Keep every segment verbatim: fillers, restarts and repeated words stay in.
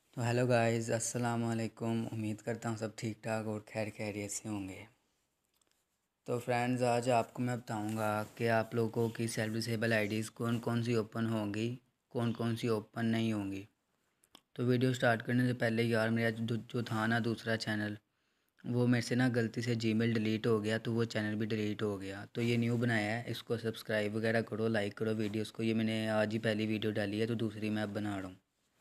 तो hello guys, अस्सलाम वालेकुम। उम्मीद करता हूँ सब ठीक ठाक और खैर खैरियत से होंगे। तो फ्रेंड्स, आज आपको मैं बताऊंगा कि आप लोगों की सेल्फ डिसेबल आईडीज़ कौन कौन सी ओपन होंगी, कौन कौन सी ओपन नहीं होंगी। तो वीडियो स्टार्ट करने से पहले यार, मेरा जो जो था ना दूसरा चैनल, वो मेरे से ना गलती से जीमेल डिलीट हो गया, तो वो चैनल भी डिलीट हो गया। तो ये न्यू बनाया है, इसको सब्सक्राइब वगैरह करो, लाइक करो वीडियोज़ को। ये मैंने आज ही पहली वीडियो डाली है, तो दूसरी मैं अब बना रहा हूँ।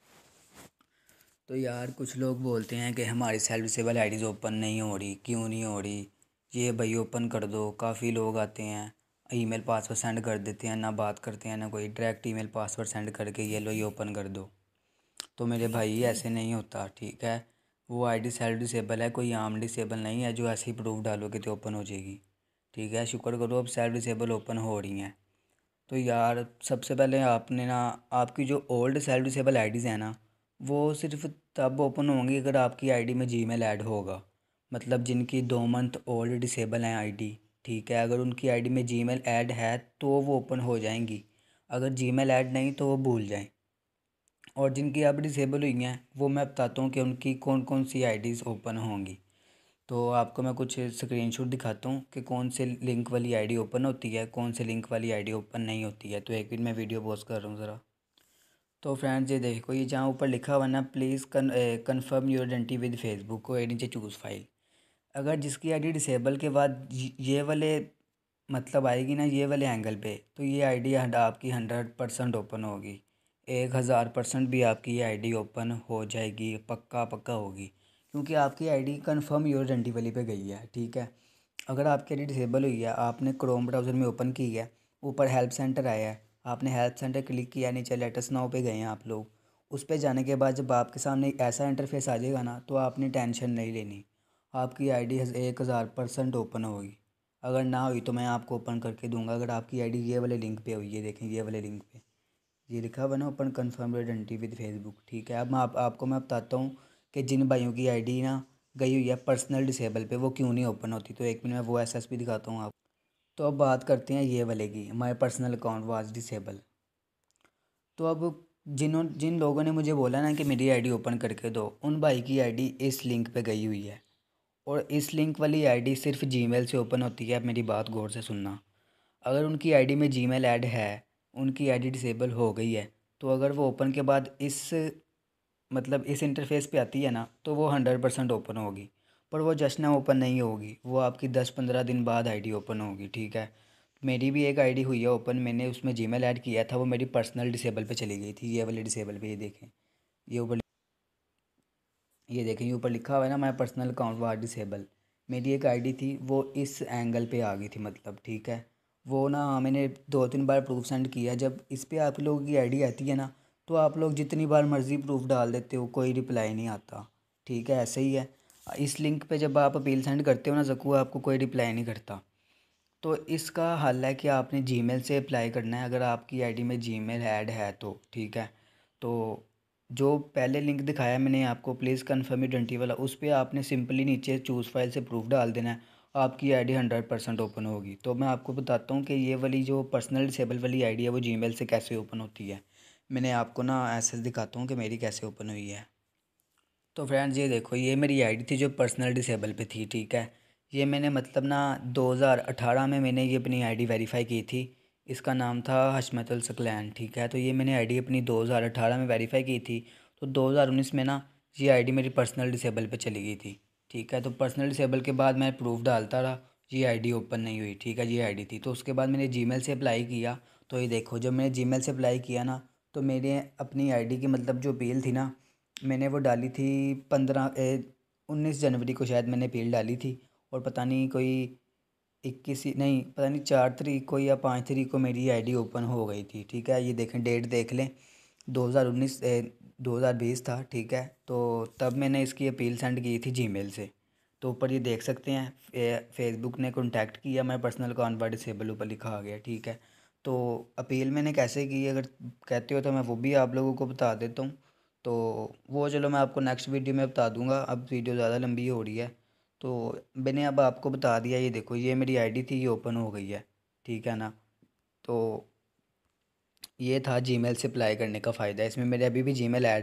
तो यार, कुछ लोग बोलते हैं कि हमारी सेल्फ डिसेबल आईडीज़ ओपन नहीं हो रही, क्यों नहीं हो रही। ये भाई ओपन कर दो। काफ़ी लोग आते हैं, ईमेल पासवर्ड सेंड कर देते हैं, ना बात करते हैं ना कोई, डायरेक्ट ईमेल पासवर्ड सेंड करके ये लो ये ओपन कर दो। तो मेरे भाई, ऐसे नहीं होता, ठीक है। वो आईडी सेल्फ डिसेबल है, कोई आम डिसेबल नहीं है जो ऐसे ही प्रूफ डालोगे तो ओपन हो जाएगी। ठीक है, शुक्र करो अब सेल्फ डिसेबल ओपन हो रही हैं। तो यार, सबसे पहले आपने ना, आपकी जो ओल्ड सेल्फ डिसेबल आईडीज़ हैं ना, वो सिर्फ तब ओपन होंगी अगर आपकी आईडी में जीमेल ऐड होगा। मतलब जिनकी दो मंथ ओल्ड डिसेबल हैं आईडी, ठीक है, अगर उनकी आईडी में जीमेल ऐड है तो वो ओपन हो जाएंगी। अगर जीमेल ऐड नहीं तो वो भूल जाएं। और जिनकी अब डिसेबल हुई हैं, वो मैं बताता हूँ कि उनकी कौन कौन सी आईडीज़ ओपन होंगी। तो आपको मैं कुछ स्क्रीनशॉट दिखाता हूँ कि कौन से लिंक वाली आईडी ओपन होती है, कौन से लिंक वाली आईडी ओपन नहीं होती है। तो एक मिनट, मैं वीडियो पॉज कर रहा हूँ ज़रा। तो फ्रेंड्स, ये देखो, ये जहाँ ऊपर लिखा हुआ है ना, please confirm your identity with Facebook, को ये नीचे चूज़ फाइल। अगर जिसकी आईडी डिसेबल के बाद ये ये वाले मतलब आएगी ना, ये वाले एंगल पे, तो ये आईडी आपकी हंड्रेड परसेंट ओपन होगी। एक हज़ार परसेंट भी आपकी ये आईडी ओपन हो जाएगी, पक्का पक्का होगी। क्योंकि आपकी आईडी कन्फर्म योर आइडेंटिटी वाली पे गई है, ठीक है। अगर आपकी आईडी डिसेबल हुई है, आपने क्रोम ब्राउज़र में ओपन की है, ऊपर हेल्प सेंटर आया है, आपने हेल्प सेंटर क्लिक किया, नीचे लेटेस्ट नाउ पे गए हैं आप लोग। उस पे जाने के बाद जब आपके सामने ऐसा इंटरफेस आ जाएगा ना, तो आपने टेंशन नहीं लेनी। आपकी आईडी एक हज़ार परसेंट ओपन होगी। अगर ना हुई तो मैं आपको ओपन करके दूंगा। अगर आपकी आईडी ये वाले लिंक पे हुई है, देखें ये वाले लिंक पे, ये लिखा हुआ है ना, open confirm identity with Facebook, ठीक है। अब मैं आप, आपको मैं बताता हूँ कि जिन भाइयों की आईडी ना गई हुई है पर्सनल डिसेबल पे, वो क्यों नहीं ओपन होती। तो एक मिनट में वो एस एस पी दिखाता हूँ आप। तो अब बात करते हैं ये वाले की, my personal account was disable. तो अब जिन्हों जिन लोगों ने मुझे बोला ना कि मेरी आईडी ओपन करके दो, उन भाई की आईडी इस लिंक पे गई हुई है। और इस लिंक वाली आईडी सिर्फ जीमेल से ओपन होती है। अब मेरी बात गौर से सुनना। अगर उनकी आईडी में जीमेल ऐड है, उनकी आईडी डिसेबल हो गई है, तो अगर वो ओपन के बाद इस मतलब इस इंटरफेस पे आती है ना, तो वो हंड्रेड परसेंट ओपन होगी। पर वो जश्न ओपन नहीं होगी, वो आपकी दस पंद्रह दिन बाद आईडी ओपन होगी, ठीक है। मेरी भी एक आईडी हुई है ओपन, मैंने उसमें जीमेल ऐड किया था, वो मेरी पर्सनल डिसेबल पे चली गई थी, ये वाले डिसेबल पे। ये देखें, ये ऊपर ये देखें ये ऊपर लिखा हुआ है ना, my personal account was disable. मेरी एक आईडी थी, वो इस एंगल पे आ गई थी, मतलब, ठीक है। वो ना मैंने दो तीन बार प्रूफ सेंड किया। जब इस पे आप लोगों की आईडी आती है ना, तो आप लोग जितनी बार मर्ज़ी प्रूफ डाल देते हो, कोई रिप्लाई नहीं आता, ठीक है। ऐसे ही है, इस लिंक पे जब आप अपील सेंड करते हो ना ज़कू, आपको कोई रिप्लाई नहीं करता। तो इसका हल है कि आपने जीमेल से अप्लाई करना है, अगर आपकी आईडी में जीमेल ऐड है तो, ठीक है। तो जो पहले लिंक दिखाया मैंने आपको, प्लीज़ कन्फर्म आइडेंटिटी वाला, उस पर आपने सिंपली नीचे चूज़ फाइल से प्रूफ डाल देना है, आपकी आईडी हंड्रेड परसेंट ओपन होगी। तो मैं आपको बताता हूँ कि ये वाली जो पर्सनल डिसेबल वाली आईडी है, वो जीमेल से कैसे ओपन होती है। मैंने आपको ना ऐसे दिखाता हूँ कि मेरी कैसे ओपन हुई है। तो फ्रेंड्स, ये देखो, ये मेरी आईडी थी जो पर्सनल डिसेबल पे थी, ठीक है। ये मैंने मतलब ना दो हज़ार अठारह में मैंने ये अपनी आईडी वेरीफाई की थी। इसका नाम था हशमतुल सकलैन, ठीक है। तो ये मैंने आईडी अपनी दो हज़ार अठारह में वेरीफाई की थी। तो दो हज़ार उन्नीस में ना ये आईडी मेरी पर्सनल डिसेबल पे चली गई थी, ठीक है। तो पर्सनल डिसेबल के बाद मैं प्रूफ डालता रहा, ये आईडी ओपन नहीं हुई, ठीक है। ये आईडी थी, तो उसके बाद मैंने जीमेल से अप्लाई किया। तो ये देखो, जब मैंने जीमेल से अप्लाई किया ना, तो मेरे अपनी आईडी की मतलब जो अपील थी ना, मैंने वो डाली थी पंद्रह उन्नीस जनवरी को शायद मैंने अपील डाली थी। और पता नहीं कोई इक्कीस ही- नहीं, पता नहीं चार तारीख को या पाँच तारीख को मेरी आईडी ओपन हो गई थी, ठीक है। ये देखें, डेट देख लें, दो हज़ार उन्नीस दो हज़ार बीस था, ठीक है। तो तब मैंने इसकी अपील सेंड की थी जीमेल से। तो ऊपर ये देख सकते हैं, फे, फेसबुक ने कांटेक्ट किया, मैं पर्सनल अकाउंट पर डिसेबल ऊपर लिखा आ गया, ठीक है। तो अपील मैंने कैसे की, अगर कहते हो तो मैं वो भी आप लोगों को बता देता हूँ। तो वो चलो मैं आपको नेक्स्ट वीडियो में बता दूंगा, अब वीडियो ज़्यादा लंबी हो रही है। तो मैंने अब आपको बता दिया, ये देखो, ये मेरी आईडी थी, ये ओपन हो गई है, ठीक है ना। तो ये था जीमेल से अप्लाई करने का फ़ायदा। इसमें मेरे अभी भी जीमेल ऐड है,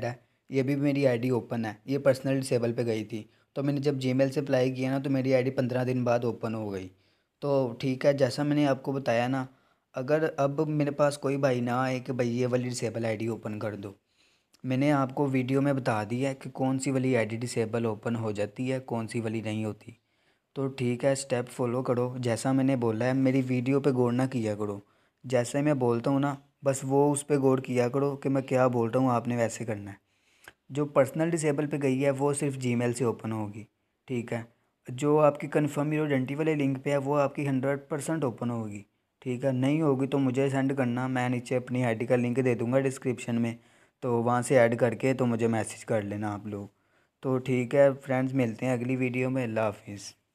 ये भी मेरी आईडी ओपन है, ये पर्सनल डिसेबल पे गई थी। तो मैंने जब जीमेल से अप्लाई किया ना तो मेरी आईडी पंद्रह दिन बाद ओपन हो गई। तो ठीक है, जैसा मैंने आपको बताया ना, अगर अब मेरे पास कोई भाई ना आए कि भाई ये वाली डिसेबल आईडी ओपन कर दो, मैंने आपको वीडियो में बता दिया है कि कौन सी वाली आईडी डिसेबल ओपन हो जाती है, कौन सी वाली नहीं होती। तो ठीक है, स्टेप फॉलो करो, जैसा मैंने बोला है। मेरी वीडियो पे गौर ना किया करो, जैसे मैं बोलता हूँ ना बस वो उस पर गौर किया करो कि मैं क्या बोल रहा हूँ, आपने वैसे करना है। जो पर्सनल डिसेबल पे गई है वो सिर्फ जीमेल से ओपन होगी, ठीक है। जो आपकी कन्फर्म यूर आइडेंटिटी वाले लिंक पे है वो आपकी हंड्रेड परसेंट ओपन होगी, ठीक है। नहीं होगी तो मुझे सेंड करना, मैं नीचे अपनी आईडी का लिंक दे दूँगा डिस्क्रिप्शन में, तो वहाँ से ऐड करके तो मुझे मैसेज कर लेना आप लोग। तो ठीक है फ्रेंड्स, मिलते हैं अगली वीडियो में। अल्लाह हाफिज़।